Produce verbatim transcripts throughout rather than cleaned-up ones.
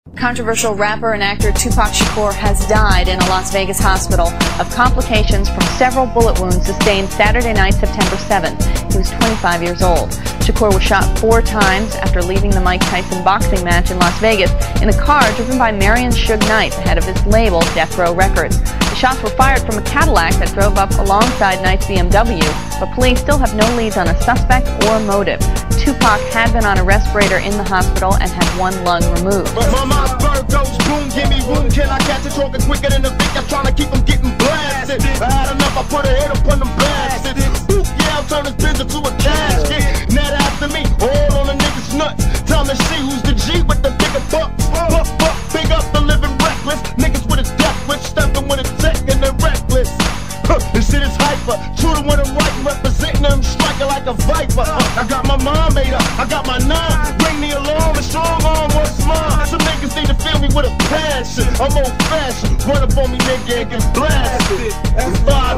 Controversial rapper and actor Tupac Shakur has died in a Las Vegas hospital of complications from several bullet wounds sustained Saturday night, September seventh. He was twenty-five years old. Shakur was shot four times after leaving the Mike Tyson boxing match in Las Vegas in a car driven by Marion Suge Knight, the head of his label, Death Row Records. The shots were fired from a Cadillac that drove up alongside Knight's B M W, but police still have no leads on a suspect or motive. Tupac had been on a respirator in the hospital and had one lung removed. But my mind's bird goes boom, give me room. Can I catch it talking quicker than the Vic? I'm trying to keep them getting blasted. I had enough, I put a hit upon them bastards. Boop, yeah, I'll turn this business to a casket. Net after me, all on the niggas' nuts. Time to see who's the G with the bigger bucks. Buck, buck, big up the living reckless. Niggas with a death wish, stepping with a tech and they're reckless. Huh, this shit is hyper. True to what I'm right, representing them, striking like a viper. Uh, I got my mind made up, I got my nine. Bring the alarm, a strong arm, what's mine? Some niggas need to feel me with a passion. I'm old fashioned, run up on me, nigga, and get blasted. Five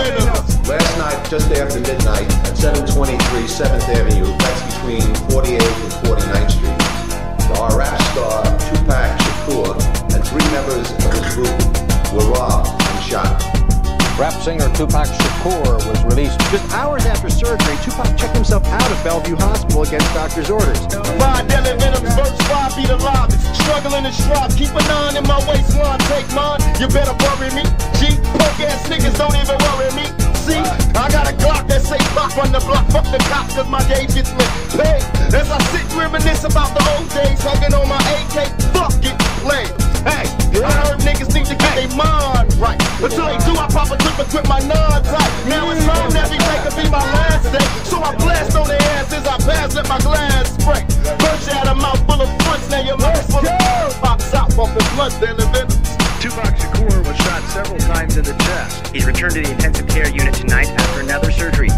Last night, just after midnight, at seven twenty-three seventh Avenue, that's between forty-eighth and forty-ninth Street, our rap star Tupac Shakur and three members of his group were robbed and shot. Rap singer Tupac Shakur was released. Just hours after surgery, Tupac checked himself out of Bellevue Hospital against doctor's orders. Five deadly venoms, verse five be the lobby. Struggling and strive, keep a nine in my waistline, take mine. You better bury me. G, punk ass niggas don't even worry me. See, I got a Glock that say pop on the block. Fuck the cops, cause my day gets me paid. As I sit and reminisce about the old days, hugging on my A K, fuck it, play. Hey, I heard niggas need to get their mind right. Until they do, I pop a trip and quit my non-type. Now it's home, every day could be my last day. So I blast on their asses, I pass, let my glass spray. First you had a mouth full of fronts, now your mouth full of pops out off the blood, then the venom. Tupac Shakur was shot several times in the chest. He's returned to the intensive care unit tonight after another surgery.